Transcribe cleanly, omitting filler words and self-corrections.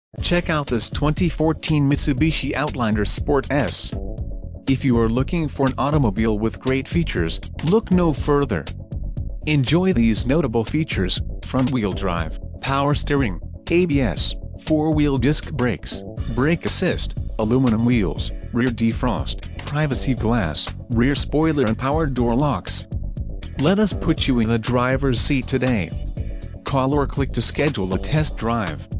Check out this 2014 Mitsubishi Outlander Sport S. If you are looking for an automobile with great features, look no further. Enjoy these notable features: front-wheel drive, power steering, ABS, 4-wheel disc brakes, brake assist, aluminum wheels, rear defrost, privacy glass, rear spoiler and power door locks. Let us put you in the driver's seat today. Call or click to schedule a test drive.